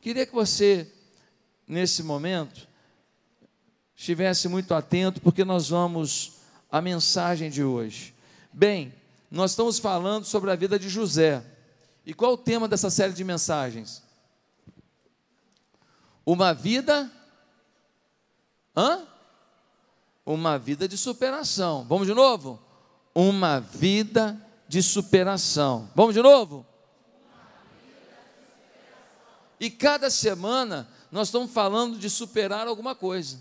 Queria que você, nesse momento, estivesse muito atento, porque nós vamos à mensagem de hoje. Bem, nós estamos falando sobre a vida de José. E qual é o tema dessa série de mensagens? Uma vida... Uma vida de superação. Vamos de novo? Uma vida de superação. Vamos de novo? E cada semana nós estamos falando de superar alguma coisa.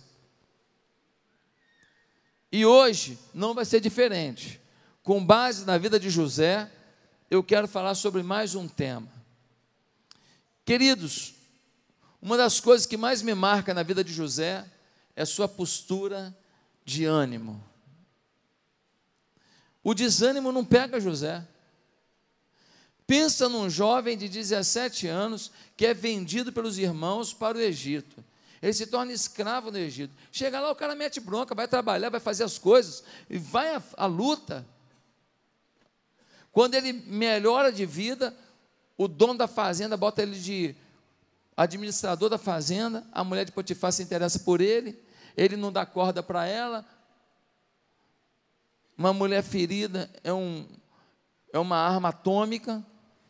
E hoje não vai ser diferente. Com base na vida de José, eu quero falar sobre mais um tema. Queridos, uma das coisas que mais me marca na vida de José é sua postura de ânimo. O desânimo não pega José. Pensa num jovem de 17 anos que é vendido pelos irmãos para o Egito. Ele se torna escravo no Egito. Chega lá, o cara mete bronca, vai trabalhar, vai fazer as coisas, e vai à luta. Quando ele melhora de vida, o dono da fazenda bota ele de administrador da fazenda, a mulher de Potifar se interessa por ele, ele não dá corda para ela. Uma mulher ferida é uma arma atômica.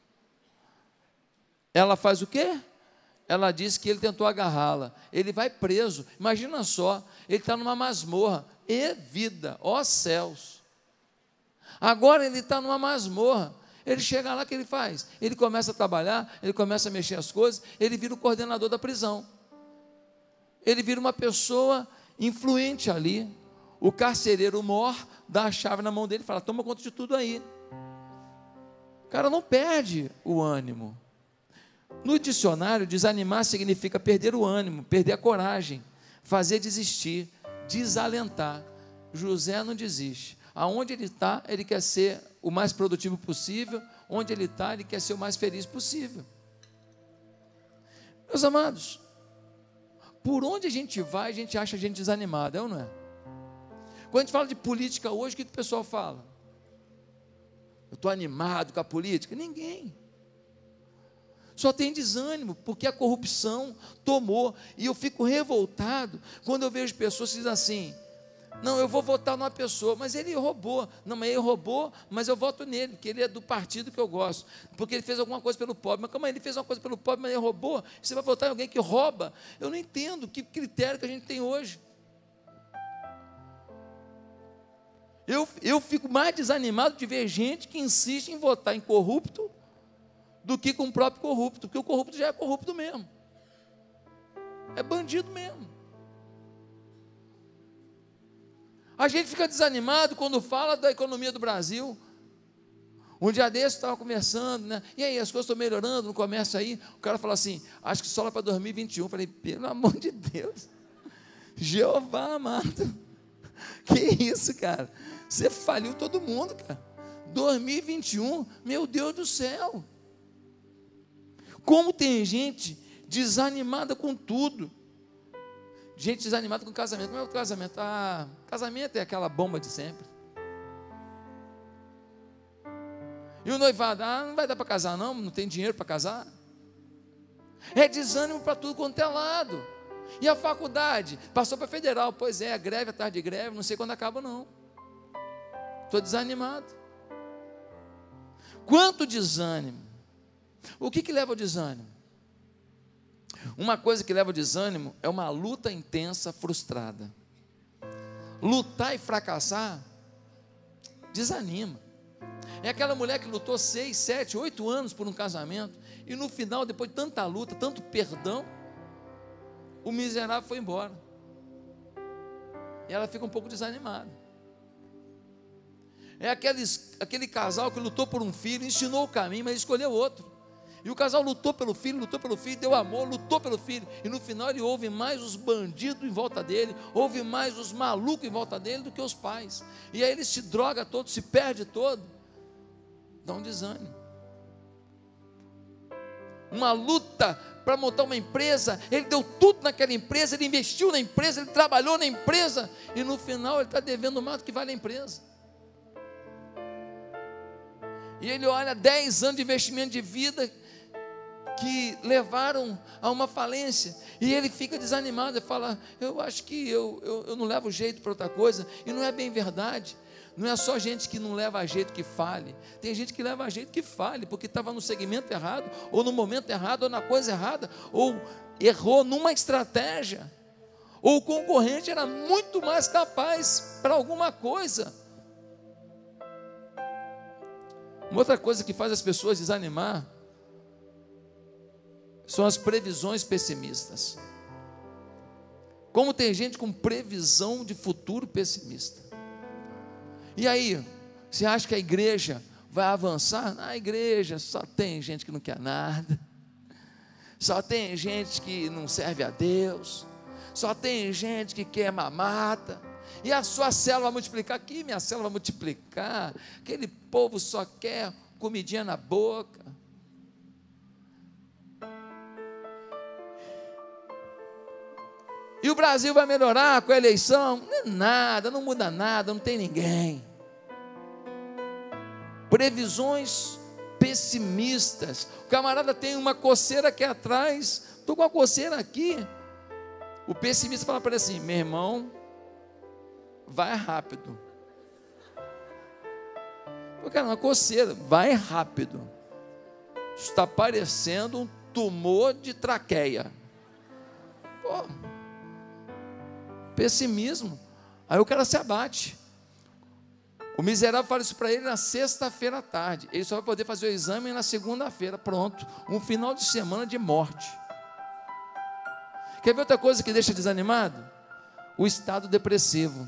Ela faz o quê? Ela diz que ele tentou agarrá-la. Ele vai preso. Imagina só, ele está numa masmorra. E vida, ó céus. Agora ele está numa masmorra. Ele chega lá, o que ele faz? Ele começa a trabalhar, ele começa a mexer as coisas, ele vira o coordenador da prisão. Ele vira uma pessoa influente ali. O carcereiro mor dá a chave na mão dele e fala: toma conta de tudo aí. O cara não perde o ânimo. No dicionário, desanimar significa perder o ânimo, perder a coragem, fazer desistir, desalentar. José não desiste. Aonde ele está, ele quer ser o mais produtivo possível. Onde ele está, ele quer ser o mais feliz possível. Meus amados, por onde a gente vai, a gente acha a gente desanimado, é ou não é? Quando a gente fala de política hoje, o que o pessoal fala? Eu estou animado com a política? Ninguém. Só tem desânimo, porque a corrupção tomou. E eu fico revoltado quando eu vejo pessoas que dizem assim: não, eu vou votar numa pessoa, mas ele roubou. Não, mas ele roubou, mas eu voto nele, porque ele é do partido que eu gosto, porque ele fez alguma coisa pelo pobre. Mas como ele fez uma coisa pelo pobre, mas ele roubou? Você vai votar em alguém que rouba? Eu não entendo que critério que a gente tem hoje. Eu fico mais desanimado de ver gente que insiste em votar em corrupto do que com o próprio corrupto, porque o corrupto já é corrupto mesmo, é bandido mesmo. A gente fica desanimado quando fala da economia do Brasil. Um dia desse estava conversando, né? E aí, as coisas estão melhorando no comércio aí? O cara falou assim: acho que só lá para 2021. Eu falei: pelo amor de Deus, Jeová amado, que isso, cara? Você faliu todo mundo, cara. 2021, meu Deus do céu. Como tem gente desanimada com tudo. Gente desanimada com casamento. Como é o casamento? Casamento é aquela bomba de sempre. E o noivado? Não vai dar para casar não tem dinheiro para casar. É desânimo para tudo quanto é lado. E a faculdade? Passou para federal. Pois é, a greve, a tarde de greve, não sei quando acaba não. Estou desanimado. Quanto desânimo. O que leva ao desânimo? Uma coisa que leva ao desânimo é uma luta intensa, frustrada. Lutar e fracassar desanima. É aquela mulher que lutou 6, 7, 8 anos por um casamento, e no final, depois de tanta luta, tanto perdão, o miserável foi embora. E ela fica um pouco desanimada. É aquele casal que lutou por um filho, ensinou o caminho, mas escolheu outro. E o casal lutou pelo filho, deu amor, lutou pelo filho. E no final ele ouve mais os bandidos em volta dele, ouve mais os malucos em volta dele do que os pais. E aí ele se droga todo, se perde todo. Dá um desânimo. Uma luta para montar uma empresa, ele deu tudo naquela empresa, ele investiu na empresa, ele trabalhou na empresa, e no final ele está devendo mais do que vale a empresa. E ele olha 10 anos de investimento de vida, que levaram a uma falência, e ele fica desanimado, e fala, eu acho que eu não levo jeito para outra coisa, e não é bem verdade. Não é só gente que não leva a jeito que fale, tem gente que leva a jeito que fale, porque estava no segmento errado, ou no momento errado, ou na coisa errada, ou errou numa estratégia, ou o concorrente era muito mais capaz para alguma coisa. Uma outra coisa que faz as pessoas desanimar são as previsões pessimistas. Como tem gente com previsão de futuro pessimista. E aí, você acha que a igreja vai avançar? Na igreja só tem gente que não quer nada, só tem gente que não serve a Deus, só tem gente que quer mamata, e a sua célula vai multiplicar. Aqui minha célula vai multiplicar, aquele povo só quer comidinha na boca. E o Brasil vai melhorar com a eleição? Não é nada, não muda nada, não tem ninguém. Previsões pessimistas. O camarada tem uma coceira aqui atrás, estou com a coceira aqui. O pessimista fala para ele assim: meu irmão, vai rápido. Porque cara, uma coceira, vai rápido. Está parecendo um tumor de traqueia. Pô, pessimismo. Aí o cara se abate. O miserável fala isso para ele na sexta-feira à tarde. Ele só vai poder fazer o exame na segunda-feira. Pronto, um final de semana de morte. Quer ver outra coisa que deixa desanimado? O estado depressivo.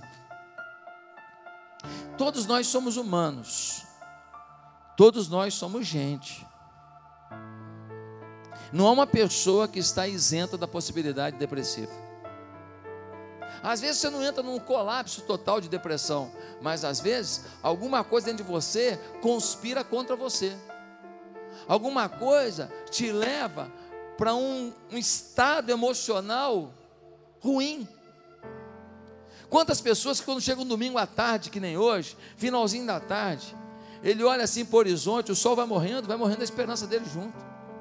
Todos nós somos humanos, todos nós somos gente. Não há uma pessoa que está isenta da possibilidade depressiva. Às vezes você não entra num colapso total de depressão, mas às vezes alguma coisa dentro de você conspira contra você. Alguma coisa te leva para um estado emocional ruim. Quantas pessoas que quando chega um domingo à tarde, que nem hoje, finalzinho da tarde, ele olha assim para o horizonte, o sol vai morrendo a esperança dele junto.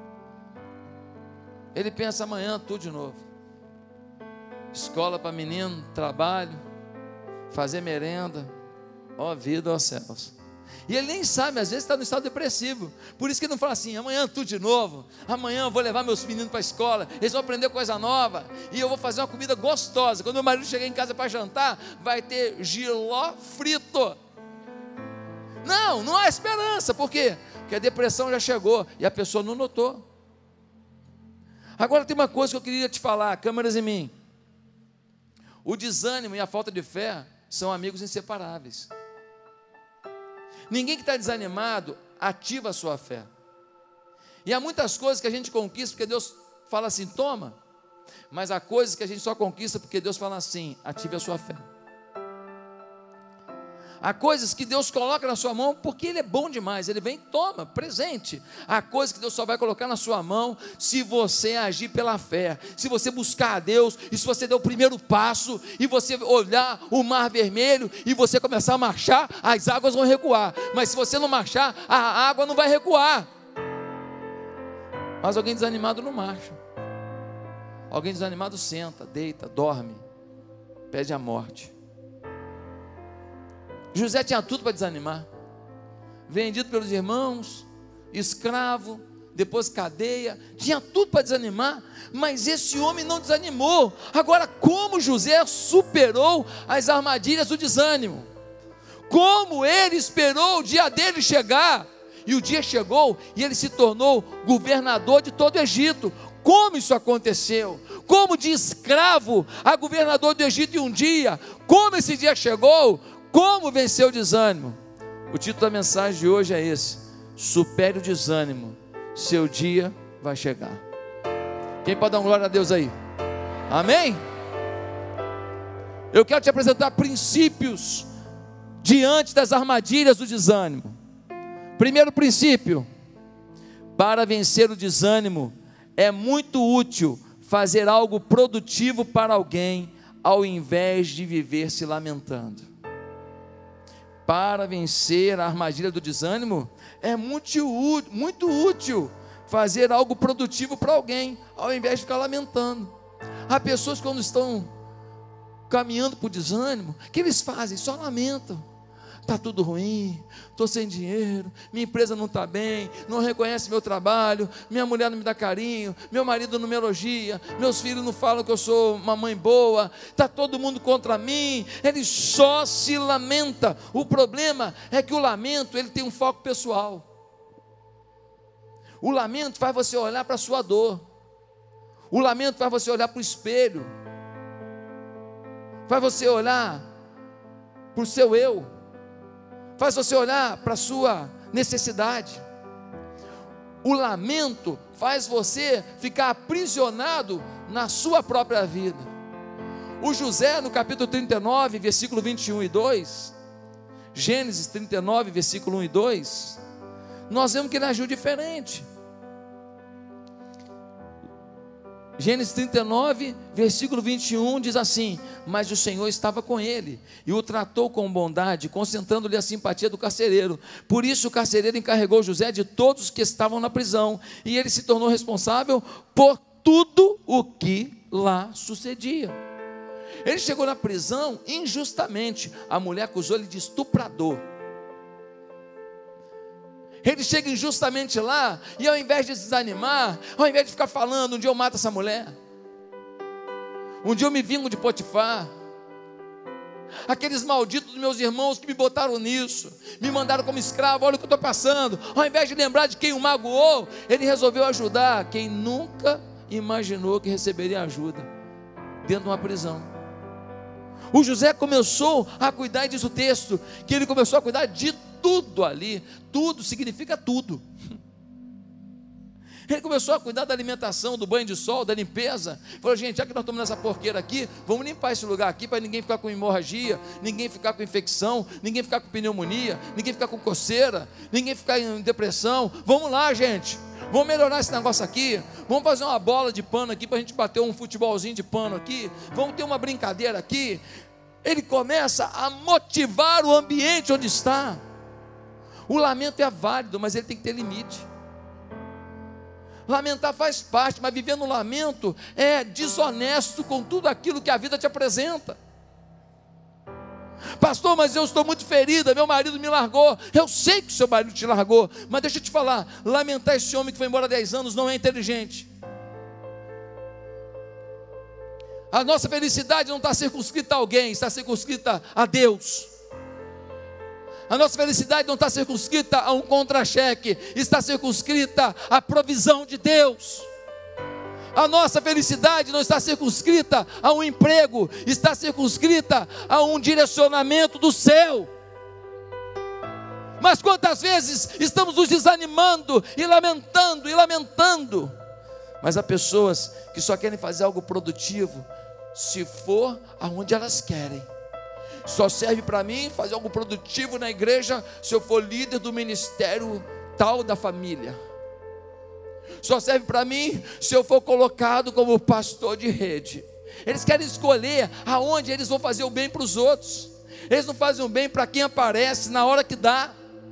Ele pensa, amanhã tudo de novo. Escola para menino, trabalho, fazer merenda, ó vida, ó céus. E ele nem sabe, às vezes está no estado depressivo. Por isso que ele não fala assim, amanhã tudo de novo, amanhã eu vou levar meus meninos para a escola, eles vão aprender coisa nova, e eu vou fazer uma comida gostosa. Quando meu marido chegar em casa para jantar, vai ter jiló frito. Não há esperança. Por quê? Porque a depressão já chegou e a pessoa não notou. Agora tem uma coisa que eu queria te falar, câmeras em mim. O desânimo e a falta de fé são amigos inseparáveis. Ninguém que está desanimado ativa a sua fé. E há muitas coisas que a gente conquista porque Deus fala assim, toma. Mas há coisas que a gente só conquista porque Deus fala assim, ative a sua fé. Há coisas que Deus coloca na sua mão porque Ele é bom demais. Ele vem, toma, presente. Há coisas que Deus só vai colocar na sua mão se você agir pela fé, se você buscar a Deus, e se você der o primeiro passo, e você olhar o mar vermelho, e você começar a marchar, as águas vão recuar. Mas se você não marchar, a água não vai recuar. Mas alguém desanimado não marcha. Alguém desanimado senta, deita, dorme, pede a morte. José tinha tudo para desanimar, vendido pelos irmãos, escravo, depois cadeia, tinha tudo para desanimar, mas esse homem não desanimou. Agora, como José superou as armadilhas do desânimo? Como ele esperou o dia dele chegar? E o dia chegou e ele se tornou governador de todo o Egito. Como isso aconteceu? Como de escravo a governador do Egito em um dia? Como esse dia chegou? Como vencer o desânimo? O título da mensagem de hoje é esse: supere o desânimo, seu dia vai chegar. Quem pode dar uma glória a Deus aí? Amém? Eu quero te apresentar princípios diante das armadilhas do desânimo. Primeiro princípio: para vencer o desânimo, é muito útil fazer algo produtivo para alguém, ao invés de viver se lamentando. Para vencer a armadilha do desânimo, é muito útil fazer algo produtivo para alguém, ao invés de ficar lamentando. Há pessoas que quando estão caminhando por desânimo, o que eles fazem? Só lamentam. Está tudo ruim, estou sem dinheiro, minha empresa não está bem, não reconhece meu trabalho, minha mulher não me dá carinho, meu marido não me elogia, meus filhos não falam que eu sou uma mãe boa, está todo mundo contra mim. Ele só se lamenta. O problema é que o lamento, ele tem um foco pessoal. O lamento faz você olhar para a sua dor, o lamento faz você olhar para o espelho, faz você olhar para o seu eu, faz você olhar para a sua necessidade. O lamento faz você ficar aprisionado na sua própria vida. O José, no capítulo 39, versículo 21 e 2, Gênesis 39, versículo 1 e 2, nós vemos que ele agiu diferente. Gênesis 39, versículo 21 diz assim: mas o Senhor estava com ele e o tratou com bondade, concentrando-lhe a simpatia do carcereiro. Por isso o carcereiro encarregou José de todos os que estavam na prisão, e ele se tornou responsável por tudo o que lá sucedia. Ele chegou na prisão injustamente. A mulher acusou ele de estuprador. Ele chega injustamente lá, e ao invés de desanimar, ao invés de ficar falando, um dia eu mato essa mulher, um dia eu me vingo de Potifar, aqueles malditos dos meus irmãos que me botaram nisso, me mandaram como escravo, olha o que eu estou passando. Ao invés de lembrar de quem o magoou, ele resolveu ajudar quem nunca imaginou que receberia ajuda, dentro de uma prisão. O José começou a cuidar, diz o texto, que ele começou a cuidar de tudo ali. Tudo significa tudo. Ele começou a cuidar da alimentação, do banho de sol, da limpeza. Falou: gente, já que nós estamos nessa porqueira aqui, vamos limpar esse lugar aqui, para ninguém ficar com hemorragia, ninguém ficar com infecção, ninguém ficar com pneumonia, ninguém ficar com coceira, ninguém ficar em depressão. Vamos lá, gente, vamos melhorar esse negócio aqui. Vamos fazer uma bola de pano aqui, para a gente bater um futebolzinho de pano aqui. Vamos ter uma brincadeira aqui. Ele começa a motivar o ambiente onde está. O lamento é válido, mas ele tem que ter limite. Lamentar faz parte, mas viver no lamento é desonesto com tudo aquilo que a vida te apresenta. Pastor, mas eu estou muito ferida, meu marido me largou. Eu sei que seu marido te largou, mas deixa eu te falar, lamentar esse homem que foi embora há 10 anos não é inteligente. A nossa felicidade não está circunscrita a alguém, está circunscrita a Deus. A nossa felicidade não está circunscrita a um contra-cheque, está circunscrita à provisão de Deus. A nossa felicidade não está circunscrita a um emprego, está circunscrita a um direcionamento do céu. Mas quantas vezes estamos nos desanimando e lamentando, mas há pessoas que só querem fazer algo produtivo se for aonde elas querem. Só serve para mim fazer algo produtivo na igreja se eu for líder do ministério tal da família. Só serve para mim se eu for colocado como pastor de rede. Eles querem escolher aonde eles vão fazer o bem para os outros. Eles não fazem o bem para quem aparece na hora que dá.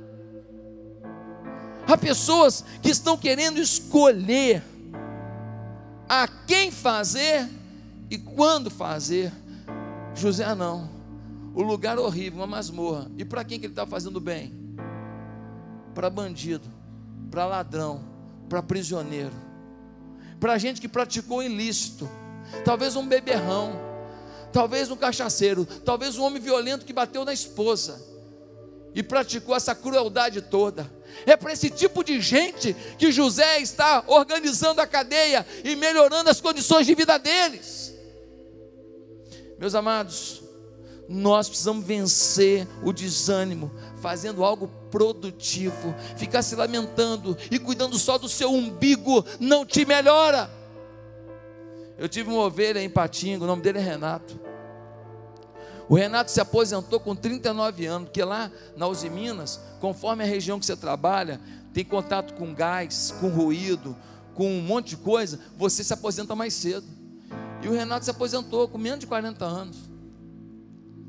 Há pessoas que estão querendo escolher a quem fazer e quando fazer. José não. O lugar horrível, uma masmorra. E para quem que ele está fazendo bem? Para bandido, para ladrão, para prisioneiro, para gente que praticou ilícito, talvez um beberrão, talvez um cachaceiro, talvez um homem violento que bateu na esposa e praticou essa crueldade toda. É para esse tipo de gente que José está organizando a cadeia e melhorando as condições de vida deles. Meus amados, nós precisamos vencer o desânimo, fazendo algo produtivo. Ficar se lamentando e cuidando só do seu umbigo não te melhora. Eu tive uma ovelha em Patinga, o nome dele é Renato. O Renato se aposentou com 39 anos, porque lá na Uzi Minas, conforme a região que você trabalha, tem contato com gás, com ruído, com um monte de coisa, você se aposenta mais cedo. E o Renato se aposentou com menos de 40 anos.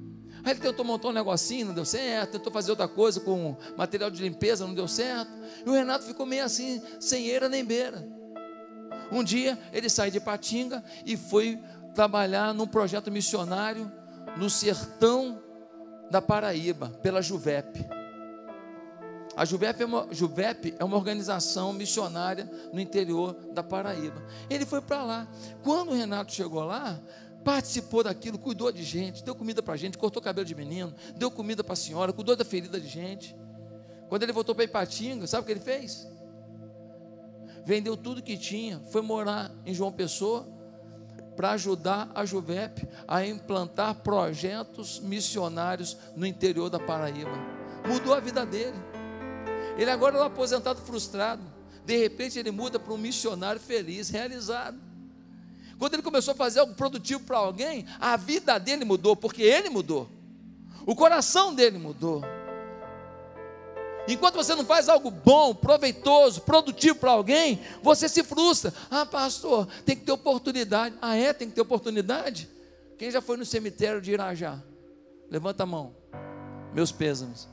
Aí ele tentou montar um negocinho, não deu certo. Tentou fazer outra coisa com material de limpeza, não deu certo. E o Renato ficou meio assim, sem eira nem beira. Um dia ele saiu de Ipatinga e foi trabalhar num projeto missionário no sertão da Paraíba, pela Juvep. A Juvep é uma organização missionária no interior da Paraíba. Ele foi para lá. Quando o Renato chegou lá, participou daquilo, cuidou de gente, deu comida para a gente, cortou cabelo de menino, deu comida para a senhora, cuidou da ferida de gente. Quando ele voltou para Ipatinga, sabe o que ele fez? Vendeu tudo que tinha, foi morar em João Pessoa para ajudar a Juvep a implantar projetos missionários no interior da Paraíba. Mudou a vida dele. Ele agora é um aposentado frustrado. De repente ele muda para um missionário feliz, realizado. Quando ele começou a fazer algo produtivo para alguém, a vida dele mudou, porque ele mudou. O coração dele mudou. Enquanto você não faz algo bom, proveitoso, produtivo para alguém, você se frustra. Ah, pastor, tem que ter oportunidade. Ah, é? Tem que ter oportunidade? Quem já foi no cemitério de Irajá? Levanta a mão. Meus pêsames.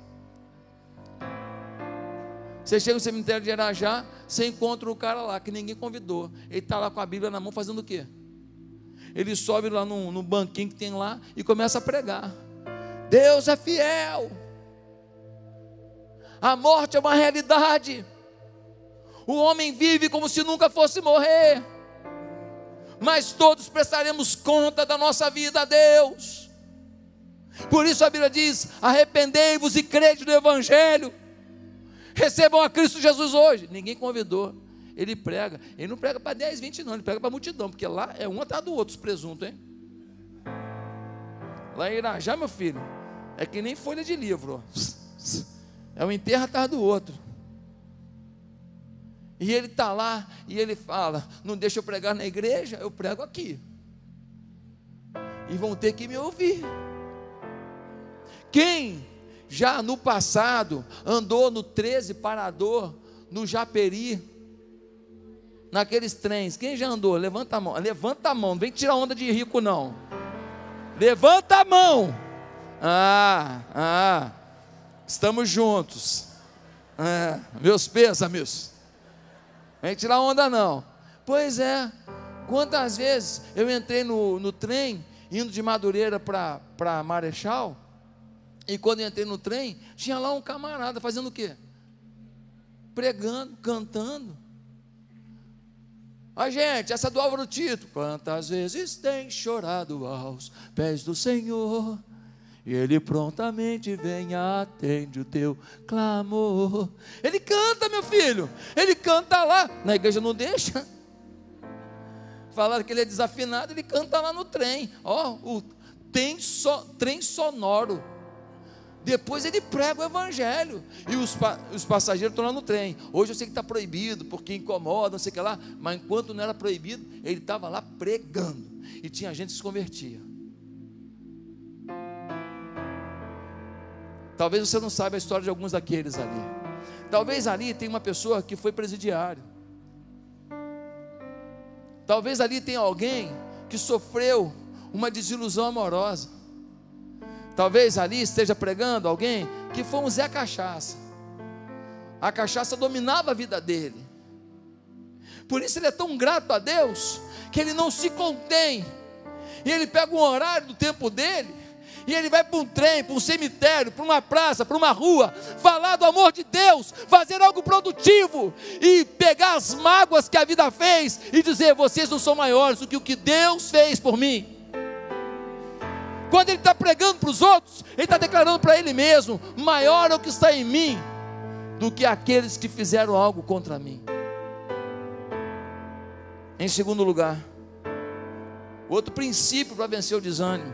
Você chega no cemitério de Irajá, você encontra um cara lá que ninguém convidou. Ele está lá com a Bíblia na mão fazendo o quê? Ele sobe lá no banquinho que tem lá e começa a pregar. Deus é fiel. A morte é uma realidade. O homem vive como se nunca fosse morrer. Mas todos prestaremos conta da nossa vida a Deus. Por isso a Bíblia diz: arrependei-vos e crede no Evangelho. Recebam a Cristo Jesus hoje. Ninguém convidou. Ele prega. Ele não prega para 10, 20 não. Ele prega para a multidão. Porque lá é um atrás do outro, os presuntos, hein? Lá em Irajá, meu filho, é que nem folha de livro, ó. É um enterro atrás do outro. E ele está lá e ele fala: não deixa eu pregar na igreja, eu prego aqui. E vão ter que me ouvir. Quem já no passado andou no 13 parador, no Japeri, naqueles trens? Quem já andou? Levanta a mão. Levanta a mão, não vem tirar onda de rico não. Levanta a mão. Estamos juntos. Meus pêsames. Vem tirar onda não. Pois é. Quantas vezes eu entrei no trem, indo de Madureira para Marechal, e quando eu entrei no trem, tinha lá um camarada fazendo o quê? Pregando, cantando. Gente, essa do Álvaro Tito. Quantas vezes tem chorado aos pés do Senhor, e Ele prontamente vem e atende o teu clamor. Ele canta, meu filho. Ele canta lá. Na igreja não deixa. Falaram que ele é desafinado. Ele canta lá no trem. O trem sonoro. Depois ele prega o Evangelho. E os passageiros estão lá no trem. Hoje eu sei que está proibido, porque incomoda, não sei o que lá. Mas enquanto não era proibido, ele estava lá pregando. E tinha gente que se convertia. Talvez você não saiba a história de alguns daqueles ali. Talvez ali tenha uma pessoa que foi presidiário. Talvez ali tenha alguém que sofreu uma desilusão amorosa. Talvez ali esteja pregando alguém que foi um Zé Cachaça. A cachaça dominava a vida dele. Por isso ele é tão grato a Deus, que ele não se contém. E ele pega um horário do tempo dele, e ele vai para um trem, para um cemitério, para uma praça, para uma rua, falar do amor de Deus, fazer algo produtivo, e pegar as mágoas que a vida fez, e dizer: vocês não são maiores do que o que Deus fez por mim. Quando ele está pregando para os outros, ele está declarando para ele mesmo: maior é o que está em mim, do que aqueles que fizeram algo contra mim. Em segundo lugar, outro princípio para vencer o desânimo: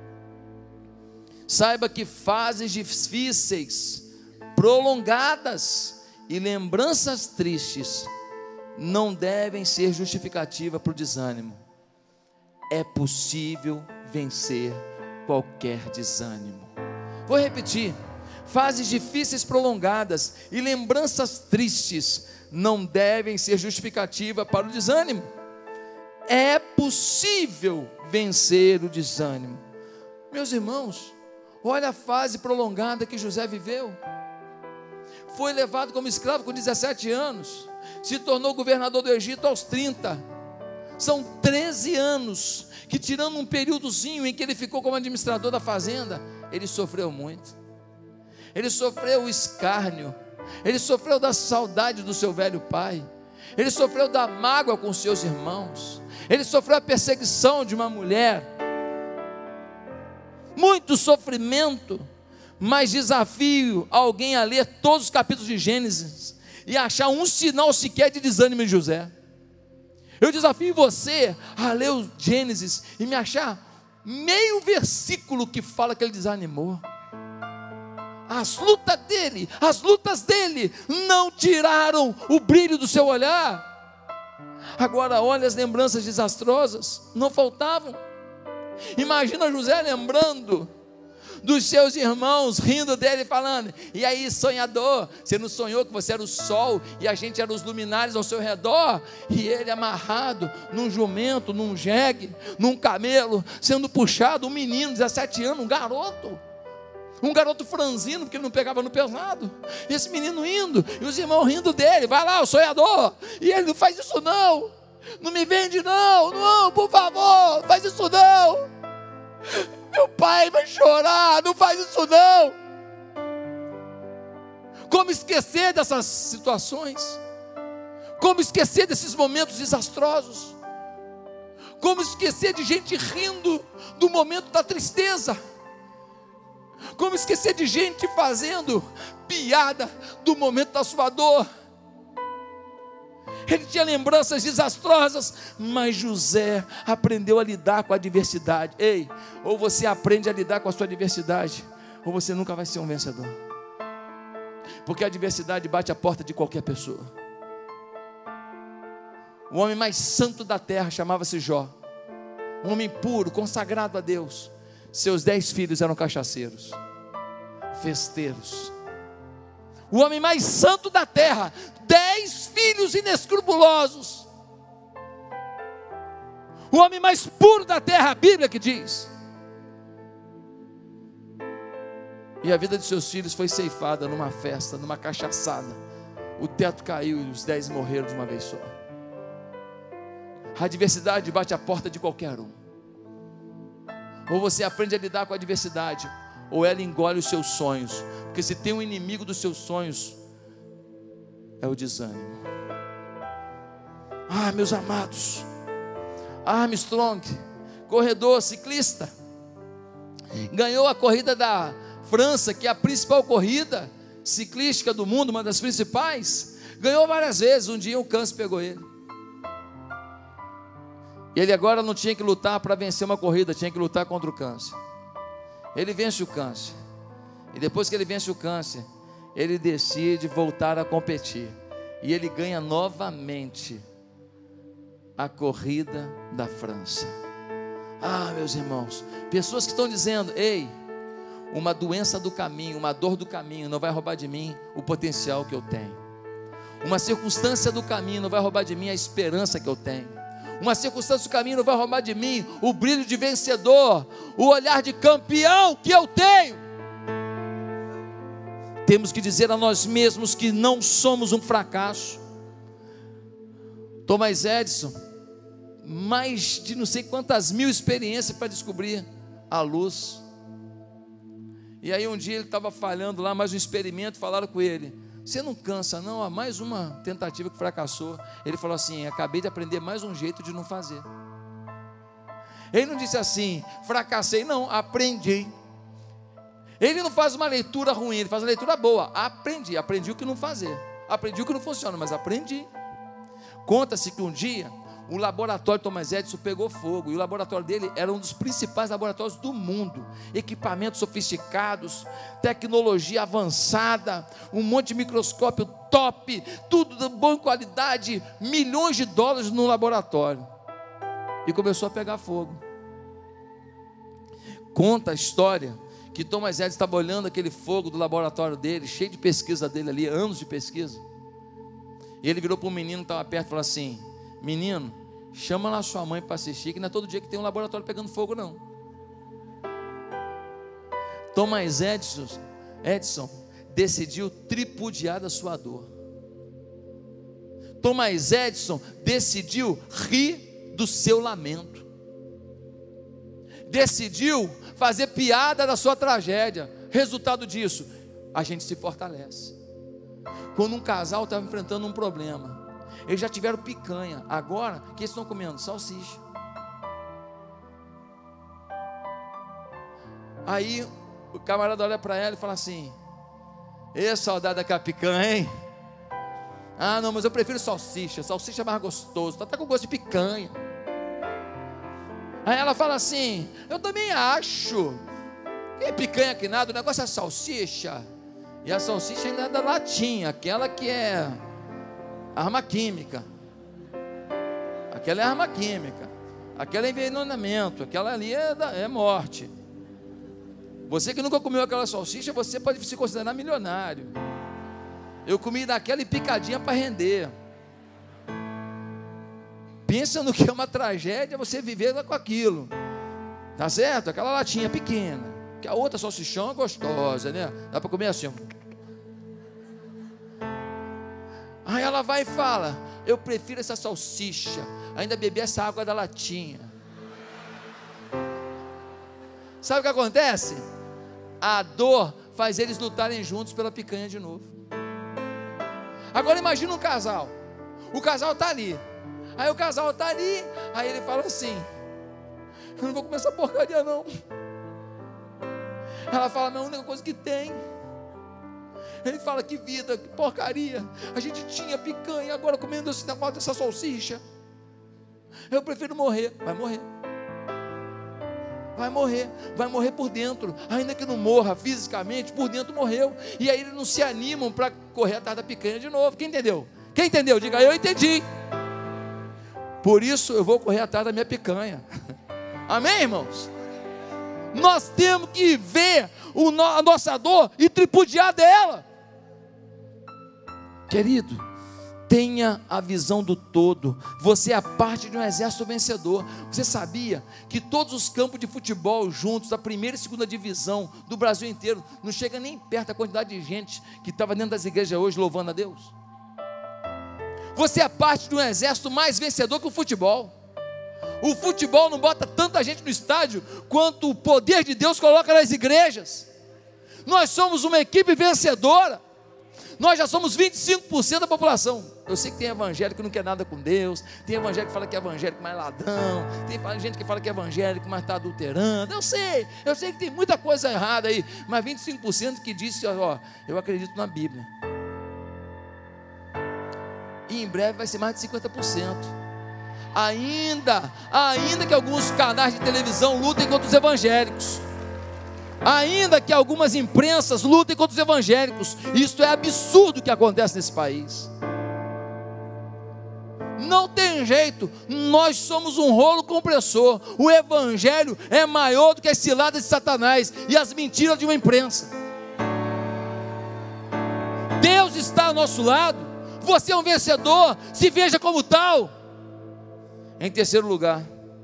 saiba que fases difíceis, prolongadas e lembranças tristes não devem ser justificativa para o desânimo. É possível vencer qualquer desânimo. Vou repetir: fases difíceis, prolongadas e lembranças tristes não devem ser justificativa para o desânimo. É possível vencer o desânimo. Meus irmãos, Olha a fase prolongada que José viveu. Foi levado como escravo com 17 anos, se tornou governador do Egito aos 30. São 13 anos que, tirando um períodozinho em que ele ficou como administrador da fazenda, ele sofreu muito. Ele sofreu o escárnio, ele sofreu da saudade do seu velho pai, ele sofreu da mágoa com seus irmãos, ele sofreu a perseguição de uma mulher, muito sofrimento. Mas desafio alguém a ler todos os capítulos de Gênesis e achar um sinal sequer de desânimo em José. Eu desafio você a ler o Gênesis e me achar meio versículo que fala que ele desanimou. As lutas dele não tiraram o brilho do seu olhar. Agora olha as lembranças desastrosas, não faltavam. Imagina José lembrando dos seus irmãos, rindo dele, falando: e aí, sonhador, você não sonhou que você era o sol e a gente era os luminares ao seu redor? E ele amarrado num jumento, num jegue, num camelo, sendo puxado, um menino, 17 anos, um garoto franzino, porque ele não pegava no pesado, e esse menino indo, e os irmãos rindo dele: vai lá, o sonhador, e ele: não faz isso não, não me vende não, por favor, não faz isso não, meu pai vai chorar, não faz isso não. Como esquecer dessas situações? Como esquecer desses momentos desastrosos? Como esquecer de gente rindo do momento da tristeza? Como esquecer de gente fazendo piada do momento da sua dor? Ele tinha lembranças desastrosas, mas José aprendeu a lidar com a adversidade. Ei, ou você aprende a lidar com a sua adversidade, ou você nunca vai ser um vencedor. Porque a adversidade bate a porta de qualquer pessoa. O homem mais santo da terra chamava-se Jó. Um homem puro, consagrado a Deus. Seus 10 filhos eram cachaceiros, festeiros. O homem mais santo da terra, 10 filhos inescrupulosos. O homem mais puro da terra, a Bíblia que diz. E a vida de seus filhos foi ceifada numa festa, numa cachaçada. O teto caiu e os 10 morreram de uma vez só. A adversidade bate a porta de qualquer um. Ou você aprende a lidar com a adversidade, ou ela engole os seus sonhos. Porque se tem um inimigo dos seus sonhos, é o desânimo. Ah, meus amados, Armstrong, corredor, ciclista, ganhou a corrida da França, que é a principal corrida ciclística do mundo, uma das principais. Ganhou várias vezes. Um dia o câncer pegou ele. E ele agora não tinha que lutar para vencer uma corrida, tinha que lutar contra o câncer. Ele vence o câncer. E depois que ele vence o câncer, ele decide voltar a competir. E ele ganha novamente a corrida da França. Ah, meus irmãos, pessoas que estão dizendo: ei, uma doença do caminho, uma dor do caminho não vai roubar de mim o potencial que eu tenho. Uma circunstância do caminho não vai roubar de mim a esperança que eu tenho. Uma circunstância do caminho não vai roubar de mim o brilho de vencedor, o olhar de campeão que eu tenho. Temos que dizer a nós mesmos que não somos um fracasso. Thomas Edison, mais de não sei quantas mil experiências para descobrir a luz. E aí um dia ele estava falhando lá, mais um experimento, falaram com ele: você não cansa não? Há mais uma tentativa que fracassou. Ele falou assim: acabei de aprender mais um jeito de não fazer. Ele não disse assim: fracassei, não, aprendi. Ele não faz uma leitura ruim, ele faz uma leitura boa. Aprendi o que não fazer, aprendi o que não funciona, mas aprendi. Conta-se que um dia o laboratório de Thomas Edison pegou fogo, e o laboratório dele era um dos principais laboratórios do mundo. Equipamentos sofisticados, tecnologia avançada, um monte de microscópio top, tudo de boa qualidade, milhões de dólares no laboratório. E começou a pegar fogo. Conta a história que Thomas Edison estava olhando aquele fogo do laboratório dele, cheio de pesquisa dele ali, anos de pesquisa. E ele virou para um menino que estava perto e falou assim: menino, chama lá sua mãe para assistir, que não é todo dia que tem um laboratório pegando fogo não. Thomas Edison decidiu tripudiar da sua dor. Thomas Edison decidiu rir do seu lamento. Decidiu fazer piada da sua tragédia. Resultado disso, a gente se fortalece. Quando um casal estava enfrentando um problema, eles já tiveram picanha, agora, o que eles estão comendo? Salsicha. Aí, o camarada olha para ela e fala assim: ê, saudade daquela picanha, hein? Ah, não, mas eu prefiro salsicha é mais gostoso, tá até com gosto de picanha. Aí ela fala assim: eu também acho. Que picanha que nada, o negócio é salsicha. E a salsicha ainda é da latinha, aquela que é arma química. Aquela é arma química. Aquela é envenenamento, aquela ali é morte. Você que nunca comeu aquela salsicha, você pode se considerar milionário. Eu comi daquela e picadinha para render. Pensa no que é uma tragédia você viver com aquilo. Tá certo? Aquela latinha pequena. Que a outra salsichão é gostosa, né? Dá para comer assim. Aí ela vai e fala: eu prefiro essa salsicha, ainda beber essa água da latinha. Sabe o que acontece? A dor faz eles lutarem juntos pela picanha de novo. Agora imagina um casal. O casal está ali. Aí o casal está ali. Aí ele fala assim: eu não vou comer essa porcaria não. Ela fala: mas é a única coisa que tem. Ele fala: que vida, que porcaria. A gente tinha picanha, agora comendo esse negócio dessa salsicha. Eu prefiro morrer. Vai morrer. Vai morrer. Vai morrer por dentro. Ainda que não morra fisicamente, por dentro morreu. E aí eles não se animam para correr atrás da picanha de novo. Quem entendeu? Quem entendeu? Diga: eu entendi. Por isso eu vou correr atrás da minha picanha. Amém, irmãos? Nós temos que ver a nossa dor e tripudiar dela. Querido, tenha a visão do todo. Você é parte de um exército vencedor. Você sabia que todos os campos de futebol juntos, da primeira e segunda divisão do Brasil inteiro, não chega nem perto da quantidade de gente que estava dentro das igrejas hoje louvando a Deus? Você é parte de um exército mais vencedor que o futebol. O futebol não bota tanta gente no estádio quanto o poder de Deus coloca nas igrejas. Nós somos uma equipe vencedora. Nós já somos 25% da população. Eu sei que tem evangélico que não quer nada com Deus, tem evangélico que fala que é evangélico, mas é ladrão, tem gente que fala que é evangélico, mas está adulterando. Eu sei que tem muita coisa errada aí, mas 25% que diz: ó, eu acredito na Bíblia. E em breve vai ser mais de 50%. Ainda que alguns canais de televisão lutem contra os evangélicos, ainda que algumas imprensas lutem contra os evangélicos, isso é absurdo o que acontece nesse país. Não tem jeito, nós somos um rolo compressor. O evangelho é maior do que as ciladas de Satanás e as mentiras de uma imprensa. Deus está ao nosso lado. Você é um vencedor, se veja como tal. Em terceiro lugar,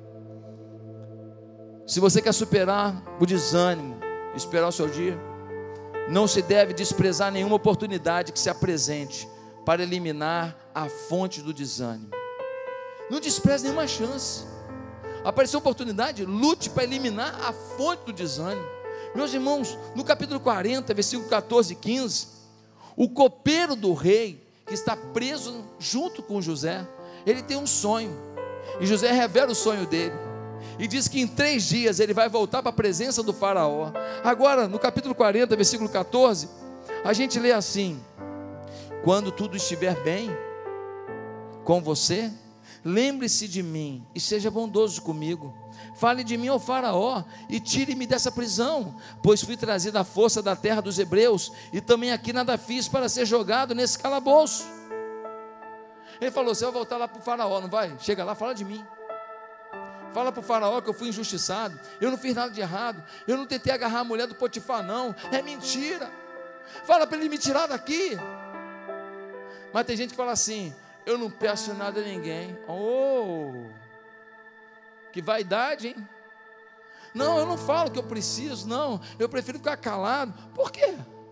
se você quer superar o desânimo, esperar o seu dia, não se deve desprezar nenhuma oportunidade que se apresente para eliminar a fonte do desânimo. Não despreze nenhuma chance. Apareceu oportunidade, lute para eliminar a fonte do desânimo. Meus irmãos, no capítulo 40, versículo 14 e 15, o copeiro do rei, que está preso junto com José, ele tem um sonho. E José revela o sonho dele e diz que em 3 dias ele vai voltar para a presença do faraó. Agora, no capítulo 40, versículo 14, a gente lê assim: quando tudo estiver bem com você, lembre-se de mim e seja bondoso comigo. Fale de mim ao faraó e tire-me dessa prisão, pois fui trazido à força da terra dos hebreus e também aqui nada fiz para ser jogado nesse calabouço. Ele falou: você vai voltar lá para o faraó, não vai? Chega lá, fala de mim. Fala para o faraó que eu fui injustiçado, eu não fiz nada de errado, eu não tentei agarrar a mulher do Potifar não, é mentira. Fala para ele me tirar daqui. Mas tem gente que fala assim: eu não peço nada a ninguém. Oh, que vaidade, hein? Não, eu não falo que eu preciso, não, eu prefiro ficar calado. Por quê?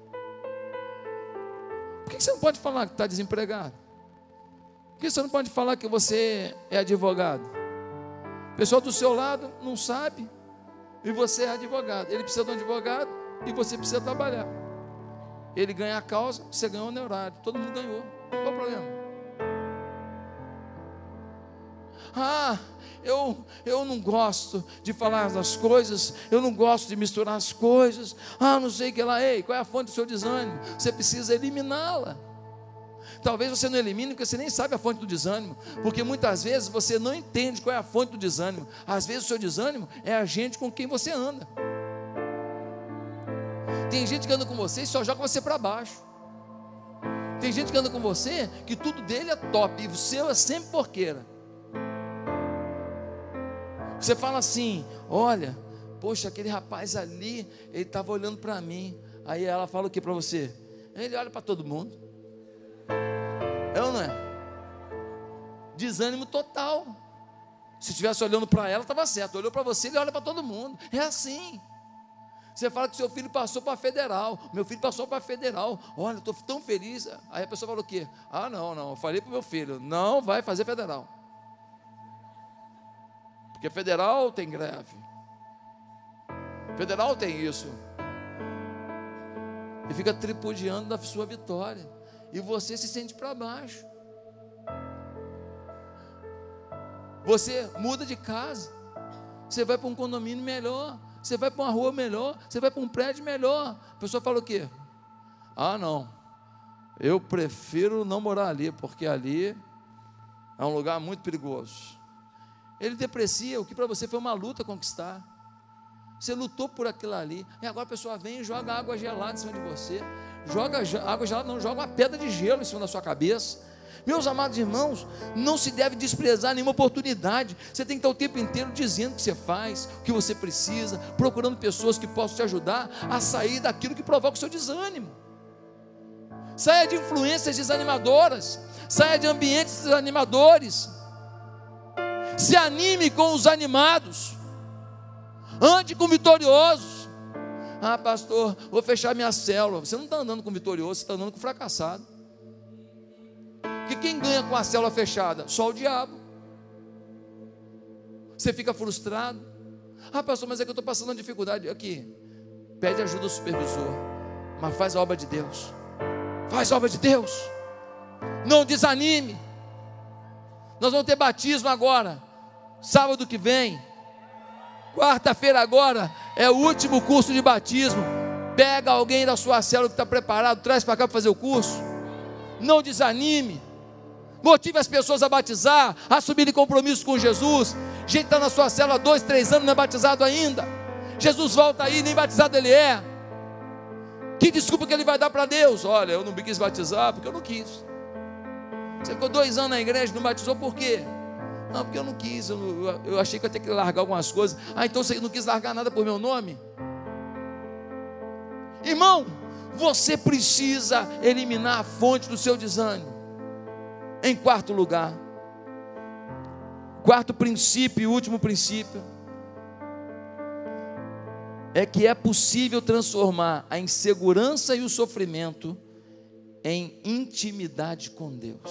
Por que você não pode falar que está desempregado? Por que você não pode falar que você é advogado? O pessoal do seu lado não sabe, e você é advogado. Ele precisa de um advogado e você precisa trabalhar. Ele ganha a causa, você ganha o honorário. Todo mundo ganhou. Qual o problema? Ah, eu não gosto de falar das coisas, eu não gosto de misturar as coisas. Ah, não sei o que lá. Ei, qual é a fonte do seu desânimo? Você precisa eliminá-la. Talvez você não elimine porque você nem sabe a fonte do desânimo, porque muitas vezes você não entende qual é a fonte do desânimo. Às vezes o seu desânimo é a gente com quem você anda. Tem gente que anda com você e só joga você para baixo. Tem gente que anda com você que tudo dele é top e o seu é sempre porqueira. Você fala assim: olha, poxa, aquele rapaz ali, ele estava olhando para mim. Aí ela fala o que para você? Ele olha para todo mundo. É ou não é? Desânimo total. Se estivesse olhando para ela, estava certo. Olhou para você, ele olha para todo mundo. É assim. Você fala que seu filho passou para a federal. Meu filho passou para a federal. Olha, estou tão feliz. Aí a pessoa fala o quê? Ah, não, eu falei para o meu filho, não vai fazer federal. Porque federal tem greve. Federal tem isso. E fica tripudiando da sua vitória. E você se sente para baixo. Você muda de casa. Você vai para um condomínio melhor. Você vai para uma rua melhor. Você vai para um prédio melhor. A pessoa fala o quê? Ah, não. Eu prefiro não morar ali, porque ali é um lugar muito perigoso. Ele deprecia o que para você foi uma luta conquistar. Você lutou por aquilo ali. E agora a pessoa vem e joga água gelada em cima de você. Joga água gelada, não, joga uma pedra de gelo em cima da sua cabeça. Meus amados irmãos, não se deve desprezar nenhuma oportunidade. Você tem que estar o tempo inteiro dizendo o que você faz, o que você precisa, procurando pessoas que possam te ajudar a sair daquilo que provoca o seu desânimo. Saia de influências desanimadoras, saia de ambientes desanimadores. Se anime com os animados, ande com vitoriosos. Ah, pastor, vou fechar minha célula. Você não está andando com vitorioso, você está andando com fracassado. Porque quem ganha com a célula fechada? Só o diabo. Você fica frustrado. Ah, pastor, mas é que eu estou passando uma dificuldade. Aqui, pede ajuda ao supervisor, mas faz a obra de Deus. Faz a obra de Deus. Não desanime. Nós vamos ter batismo agora, sábado que vem. Quarta-feira agora é o último curso de batismo. Pega alguém da sua célula que está preparado, traz para cá para fazer o curso. Não desanime. Motive as pessoas a batizar, a assumirem compromisso com Jesus. Gente está na sua célula há 2, 3 anos, não é batizado ainda. Jesus volta aí, nem batizado ele é. Que desculpa que ele vai dar para Deus? Olha, eu não me quis batizar porque eu não quis. Você ficou 2 anos na igreja e não batizou por quê? Não, porque eu não quis, eu achei que eu ia ter que largar algumas coisas. Ah, então você não quis largar nada por meu nome? Irmão, você precisa eliminar a fonte do seu desânimo. Em quarto lugar, quarto princípio e último princípio, é que é possível transformar a insegurança e o sofrimento em intimidade com Deus.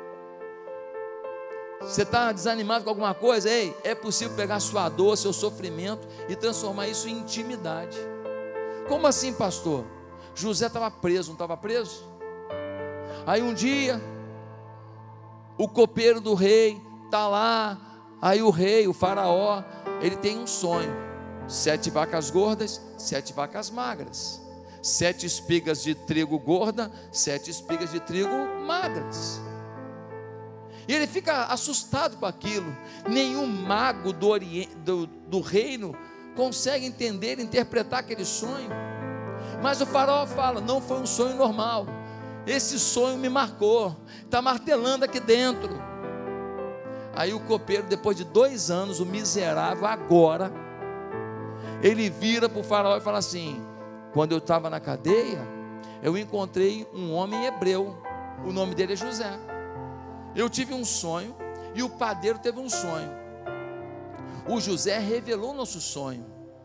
Você está desanimado com alguma coisa? Ei, é possível pegar sua dor, seu sofrimento e transformar isso em intimidade. Como assim, pastor? José estava preso, não estava preso? Aí um dia, o copeiro do rei está lá. Aí o rei, o faraó, ele tem um sonho: 7 vacas gordas, 7 vacas magras, 7 espigas de trigo gorda, 7 espigas de trigo magras. E ele fica assustado com aquilo. Nenhum mago do reino consegue entender, interpretar aquele sonho. Mas o faraó fala: não foi um sonho normal, esse sonho me marcou, está martelando aqui dentro. Aí o copeiro, depois de 2 anos, o miserável agora, ele vira para o faraó e fala assim: quando eu estava na cadeia, eu encontrei um homem hebreu, o nome dele é José. Eu tive um sonho e o padeiro teve um sonho. O José revelou nosso sonho.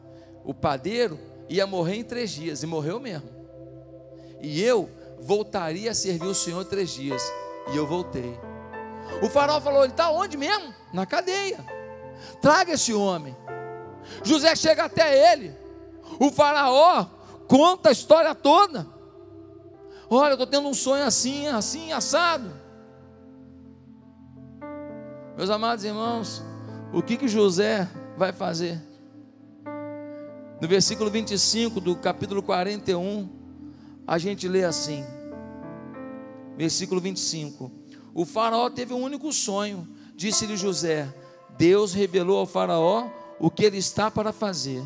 o padeiro ia morrer em 3 dias, e morreu mesmo. E eu voltaria a servir o Senhor 3 dias, e eu voltei. O faraó falou: ele está onde mesmo? Na cadeia. Traga esse homem. José chega até ele. O faraó conta a história toda. Olha, eu estou tendo um sonho assim, assim, assado. Meus amados irmãos, o que José vai fazer? No versículo 25 do capítulo 41, a gente lê assim, versículo 25: o faraó teve um único sonho, disse-lhe José: Deus revelou ao faraó o que ele está para fazer.